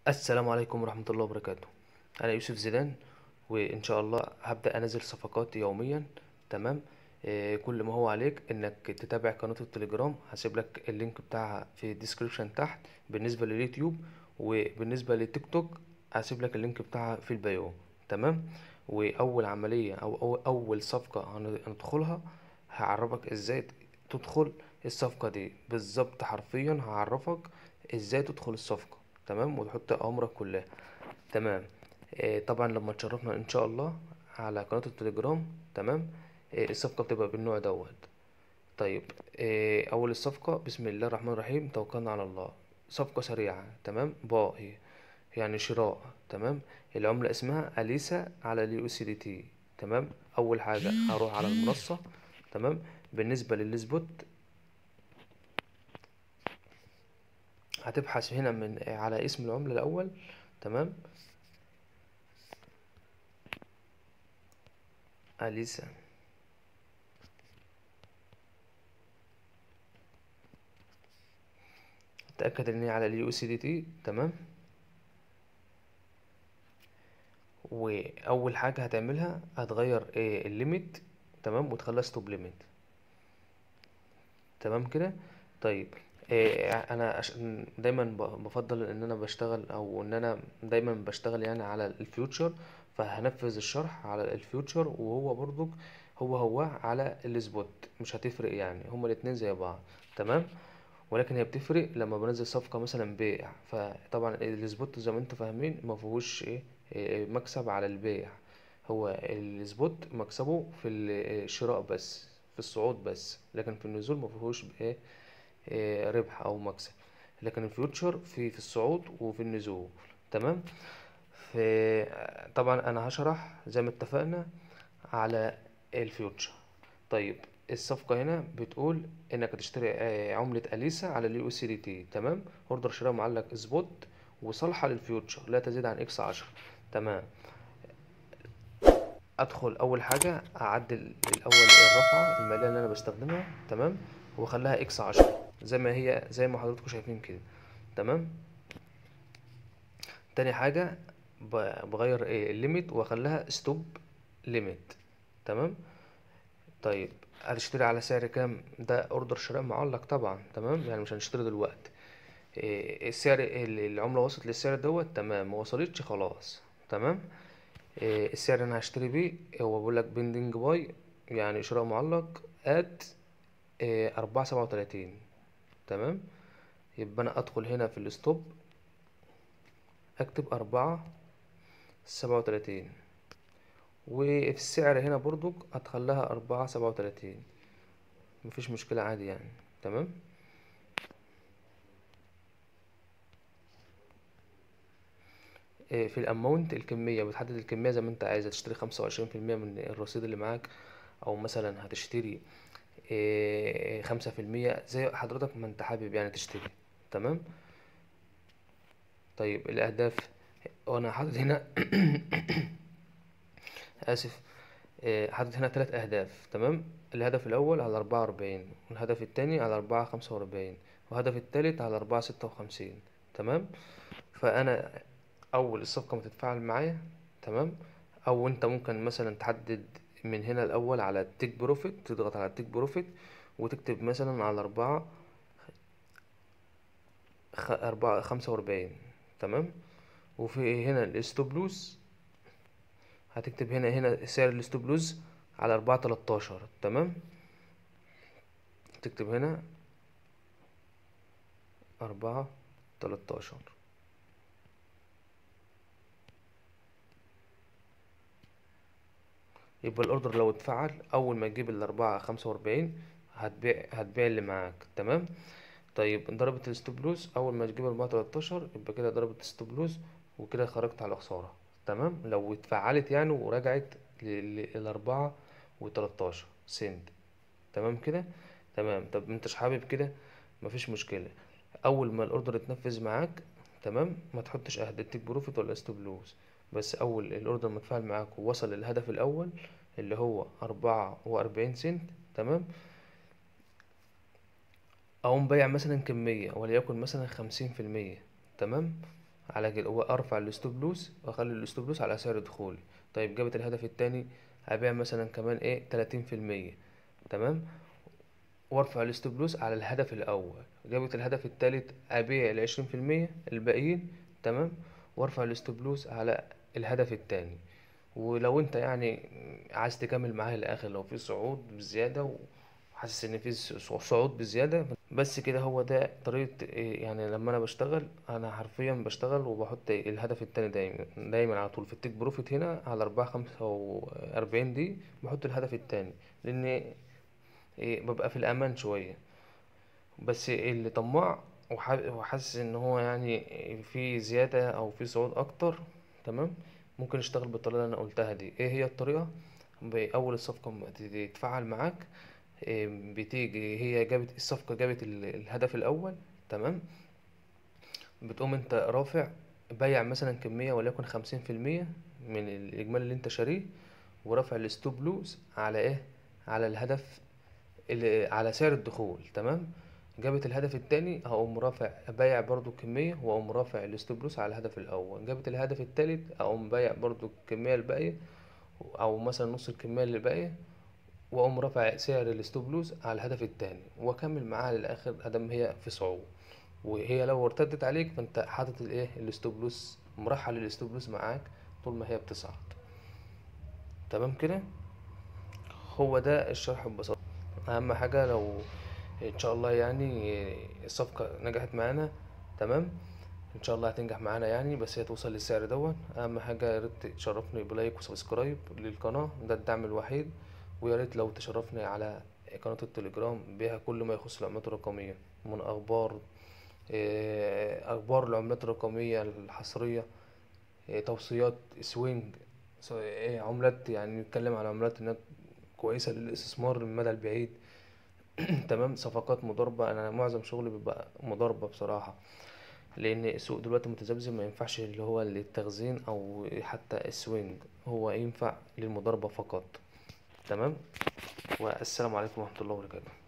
السلام عليكم ورحمة الله وبركاته. أنا يوسف زيدان، وإن شاء الله هبدأ أنزل صفقات يوميا. تمام. كل ما هو عليك إنك تتابع قناة التليجرام، هسيب لك اللينك بتاعها في الديسكريبشن تحت بالنسبة لليوتيوب، وبالنسبة للتيك توك هسيب لك اللينك بتاعها في البايو. تمام. وأول عملية أو أول صفقة هندخلها، هعرفك إزاي تدخل الصفقة دي بالظبط، حرفيا هعرفك إزاي تدخل الصفقة. تمام، وتحط امرك كلها. تمام. طبعا لما تشرفنا ان شاء الله على قناة التليجرام. تمام. الصفقة بتبقى بالنوع دوت. طيب. اول الصفقة بسم الله الرحمن الرحيم، توكلنا على الله. صفقة سريعة. تمام. باء يعني شراء. تمام. العملة اسمها اليسا على اليو سي دي تي. تمام. اول حاجة هروح على المنصة. تمام. بالنسبة للسبوت، هتبحث هنا على اسم العملة الاول. تمام. اليسا. تأكد ان هي على اليو سي دي تي. تمام. واول حاجه هتعملها هتغير الليميت. تمام. وتخليها ستوب ليميت. تمام كده. طيب. انا عشان دايما بفضل ان انا بشتغل، او ان انا دايما بشتغل يعني على الفيوتشر، فهنفذ الشرح على الفيوتشر، وهو برضك هو على السبوت. مش هتفرق يعني، هما الاتنين زي بعض. تمام. ولكن هي بتفرق لما بنزل صفقة مثلا بيع، فطبعا السبوت زي ما انتوا فاهمين ما فيهوش مكسب على البيع. هو السبوت مكسبه في الشراء بس، في الصعود بس، لكن في النزول ما فيهوش ربح او مكسب. لكن الفيوتشر في الصعود وفي النزول. تمام. في طبعا انا هشرح زي ما اتفقنا على الفيوتشر. طيب. الصفقة هنا بتقول انك هتشتري عملة اليسا على اليو اس دي تي. تمام. اوردر شراء معلق سبوت، وصالحة للفيوتشر لا تزيد عن اكس 10. تمام. ادخل اول حاجة اعدل الاول الرفعة المالية اللي انا بستخدمها. تمام. واخليها اكس 10 زي ما هي، زي ما حضراتكم شايفين كده. تمام. تاني حاجة بغير الليميت واخليها ستوب ليميت. تمام. طيب. هتشتري على سعر كام؟ ده اوردر شراء معلق طبعا. تمام. يعني مش هنشتري دلوقتي. السعر العملة وصلت للسعر دوت. تمام. ما وصلتش خلاص. تمام. السعر اللي انا هشتري بيه هو بيقول لك بيندنج باي، يعني شراء معلق ات 4.37. تمام. يبقى انا ادخل هنا في الستوب، اكتب 4.37، وفي السعر هنا برضك هتخليها 4.37. مفيش مشكلة عادي يعني. تمام. في الاماونت الكمية، بتحدد الكمية زي ما انت عايز. هتشتري 25% من الرصيد اللي معاك، او مثلا هتشتري 5%، زي حضرتك ما انت حابب يعني تشتري. تمام. طيب. الاهداف، وانا حاطط هنا اسف. حاطط هنا 3 اهداف. تمام. الهدف الاول على 44، والهدف التاني على 4.45، والهدف التالت على 4.56. تمام. فانا اول الصفقة ما تتفاعل معايا. تمام. او انت ممكن مثلا تحدد من هنا الاول على التيك بروفيت، تضغط على التيك بروفيت وتكتب مثلا على 4.45. تمام. وفي هنا الستوب لوز، هتكتب هنا سعر الستوب لوز على 4.13. تمام. تكتب هنا 4.13. يبقى الاوردر لو اتفعل اول ما تجيب ال4.45 هتبيع اللي معاك. تمام. طيب. ضربت الستوب لوز اول ما تجيب 4.13، يبقى كده ضربت الستوب لوز، وكده خرجت على خسارة. تمام. لو اتفعلت يعني ورجعت ل4.13 سنت. تمام كده. تمام. طب انتش حابب كده؟ مفيش مشكلة. اول ما الاوردر اتنفذ معاك، تمام، ما تحطش تيك بروفيت ولا ستوب لوز. بس اول الاوردر متفاعل معاك ووصل للهدف الاول اللي هو 44 سنت. تمام. اقوم بايع مثلا كمية وليكن مثلا 50%. تمام. على كده، وارفع الستوب لوس واخلي الستوب لوس على سعر دخولي. طيب جابت الهدف التاني، هبيع مثلا كمان ايه 30%، تمام، وارفع الستوب لوس على الهدف الاول. جابت الهدف التالت، ابيع ال20% الباقيين، تمام، وارفع الستوب لوس على الهدف التاني. ولو انت يعني عايز تكمل معاها للاخر، لو في صعود بزياده وحاسس ان في صعود بزياده، بس كده. هو ده طريقه يعني لما انا بشتغل، انا حرفيا بشتغل وبحط الهدف التاني دايما دايما على طول في التيك بروفيت. هنا على 4 5 و40 دي بحط الهدف التاني، لان ببقى في الامان شويه. بس اللي طماع وحاسس ان هو يعني في زيادة او في صعود اكتر، تمام، ممكن يشتغل بالطريقة اللي انا قلتها دي. ايه هي الطريقة؟ بأول الصفقة ما تتفعل معاك، بتيجي هي جابت الصفقة، جابت الهدف الاول، تمام، بتقوم انت رافع بيع مثلا كمية وليكن 50% من الاجمالي اللي انت شاريه، ورافع الستوب لوز على ايه، على الهدف على سعر الدخول، تمام. جابت الهدف التاني، هقوم رافع بايع برضو الكمية، واقوم رافع الستوب لوس على الهدف الاول. جابت الهدف التالت، اقوم بايع برضو الكمية الباقية، او مثلا نص الكمية اللي باقية، واقوم رافع سعر الستوب لوس على الهدف التاني، واكمل معاها للاخر ادام هي في صعود. وهي لو ارتدت عليك، فانت حاطط الايه الستوب لوس، مرحل الستوب لوس معاك طول ما هي بتصعد، تمام كده. هو ده الشرح ببساطة. اهم حاجة لو ان شاء الله يعني الصفقة نجحت معانا، تمام، ان شاء الله هتنجح معانا يعني، بس هي توصل للسعر دون. اهم حاجة يا ريت تشرفني بلايك وسبسكرايب للقناة، ده الدعم الوحيد. ويا ريت لو تشرفني على قناة التليجرام، بيها كل ما يخص العملات الرقمية، من اخبار اخبار العملات الرقمية الحصرية، توصيات سوينج، عملات، يعني نتكلم على عملات انها كويسة للاستثمار المدى البعيد. تمام، صفقات مضاربة. انا معظم شغلي بيبقى مضاربة بصراحة، لان السوق دلوقتي متذبذب، ما ينفعش اللي هو للتخزين او حتى السوينج، هو ينفع للمضاربة فقط. تمام، والسلام عليكم ورحمة الله وبركاته.